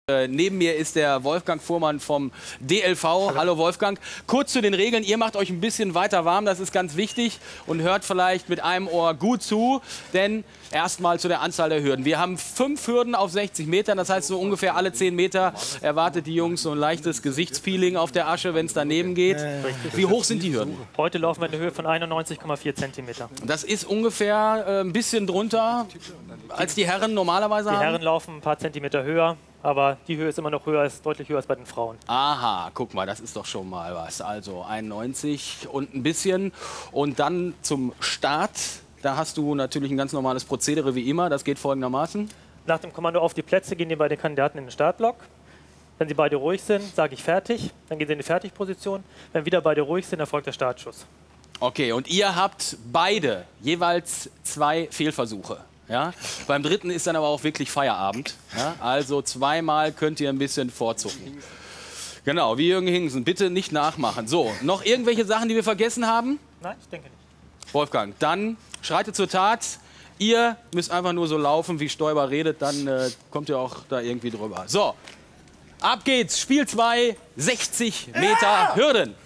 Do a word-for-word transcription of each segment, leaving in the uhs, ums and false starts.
Äh, neben mir ist der Wolfgang Fuhrmann vom D L V. Hallo. Hallo Wolfgang. Kurz zu den Regeln. Ihr macht euch ein bisschen weiter warm, das ist ganz wichtig. Und hört vielleicht mit einem Ohr gut zu. Denn erstmal zu der Anzahl der Hürden. Wir haben fünf Hürden auf sechzig Metern. Das heißt, so ungefähr alle zehn Meter erwartet die Jungs so ein leichtes Gesichtspeeling auf der Asche, wenn es daneben geht. Wie hoch sind die Hürden? Heute laufen wir in der Höhe von einundneunzig Komma vier Zentimeter. Das ist ungefähr äh, ein bisschen drunter als die Herren normalerweise haben? Die Herren laufen ein paar Zentimeter höher. Aber die Höhe ist immer noch höher, ist deutlich höher als bei den Frauen. Aha, guck mal, das ist doch schon mal was. Also einundneunzig und ein bisschen. Und dann zum Start. Da hast du natürlich ein ganz normales Prozedere wie immer. Das geht folgendermaßen. Nach dem Kommando auf die Plätze gehen die beiden Kandidaten in den Startblock. Wenn sie beide ruhig sind, sage ich fertig. Dann gehen sie in die Fertigposition. Wenn wieder beide ruhig sind, erfolgt der Startschuss. Okay, und ihr habt beide jeweils zwei Fehlversuche. Ja? Beim dritten ist dann aber auch wirklich Feierabend. Ja? Also zweimal könnt ihr ein bisschen vorzucken. Genau, wie Jürgen Hingsen. Bitte nicht nachmachen. So, noch irgendwelche Sachen, die wir vergessen haben? Nein, ich denke nicht. Wolfgang, dann schreitet zur Tat. Ihr müsst einfach nur so laufen, wie Stoiber redet, dann äh, kommt ihr auch da irgendwie drüber. So, ab geht's. Spiel zwei, sechzig Meter ja! Hürden.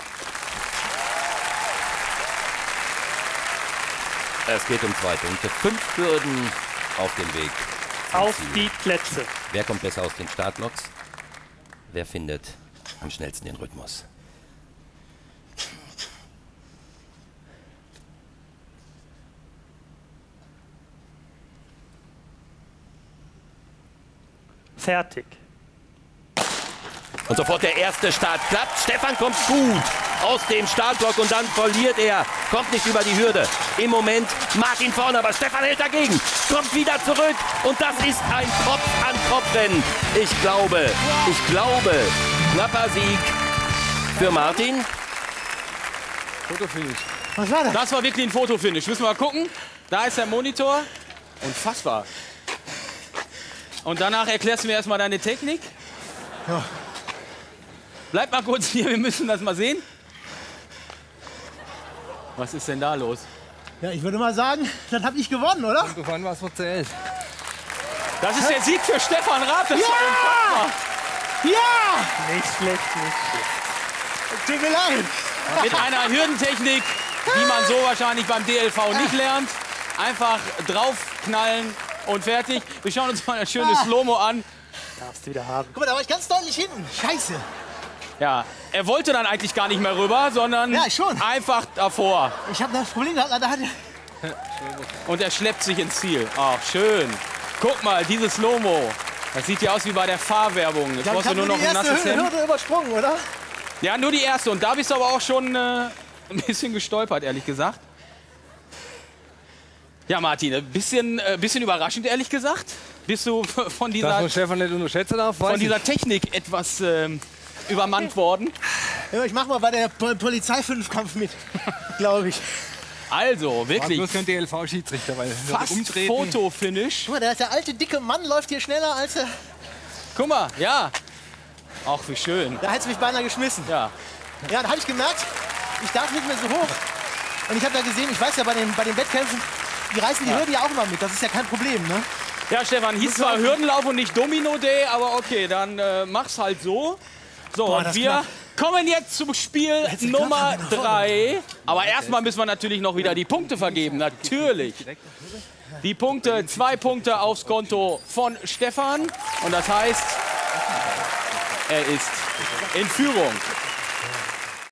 Es geht um zwei Punkte. Fünf Hürden auf dem Weg. Auf die Plätze. Wer kommt besser aus den Startblocks? Wer findet am schnellsten den Rhythmus? Fertig. Und sofort der erste Start klappt. Stefan kommt gut aus dem Startblock und dann verliert er. Kommt nicht über die Hürde. Im Moment Martin vorne, aber Stefan hält dagegen. Kommt wieder zurück und das ist ein Kopf-an-Kopf-Rennen. Ich glaube, ich glaube, knapper Sieg für Martin. Fotofinish. Was war das? Das war wirklich ein Fotofinish. Müssen wir mal gucken. Da ist der Monitor. Unfassbar. Und danach erklärst du mir erstmal deine Technik. Ja. Bleib mal kurz hier, wir müssen das mal sehen. Was ist denn da los? Ja, ich würde mal sagen, dann habe ich gewonnen, oder? Und gewonnen, was erzählt. Das ist der Sieg für Stefan Rath. Das ja! war unfassbar. Ja! Nicht schlecht, nicht schlecht. Tut mir leid. Mit einer Hürdentechnik, die man so wahrscheinlich beim D L V nicht lernt. Einfach draufknallen und fertig. Wir schauen uns mal ein schönes Slow-Mo an. Darfst du wieder haben. Guck mal, da war ich ganz deutlich hinten. Scheiße. Ja, er wollte dann eigentlich gar nicht mehr rüber, sondern ja, schon. einfach davor. Ich habe das Problem gehabt, da hat Und er schleppt sich ins Ziel. Ach, schön. Guck mal, dieses Slow-Mo. Das sieht ja aus wie bei der Fahrwerbung. Jetzt ja, brauchst du nur noch ein nasses Hürde, Hemd. Hürde übersprungen, oder? Ja, nur die erste. Und da bist du aber auch schon äh, ein bisschen gestolpert, ehrlich gesagt. Ja, Martin, ein bisschen, äh, bisschen überraschend, ehrlich gesagt. Bist du von dieser, Das, was Stefan nicht unterschätzen darf, weiß von dieser Technik etwas ähm, übermannt worden? Ja, ich mach mal bei der Pol Polizei-Fünfkampf mit, glaube ich. Also, wirklich. bloß kein D L V-Schiedsrichter, weil fast umtreten. Fotofinish. Guck mal, der, der alte, dicke Mann läuft hier schneller als er. Guck mal, ja. Auch wie schön. Da hätte es mich beinahe geschmissen. Ja. Ja, da habe ich gemerkt, ich darf nicht mehr so hoch. Und ich habe da gesehen, ich weiß ja, bei den, bei den Wettkämpfen, die reißen die Ja. Hürden ja auch immer mit. Das ist ja kein Problem, ne? Ja, Stefan, hieß zwar Hürdenlauf und nicht Domino Day, aber okay, dann äh, mach's halt so. So, Boah, und das wir knapp. kommen jetzt zum Spiel Jetzt ist Nummer knapp, wenn er drei. Aber erstmal müssen wir natürlich noch wieder die Punkte vergeben, natürlich. Die Punkte, zwei Punkte aufs Konto von Stefan. Und das heißt, er ist in Führung.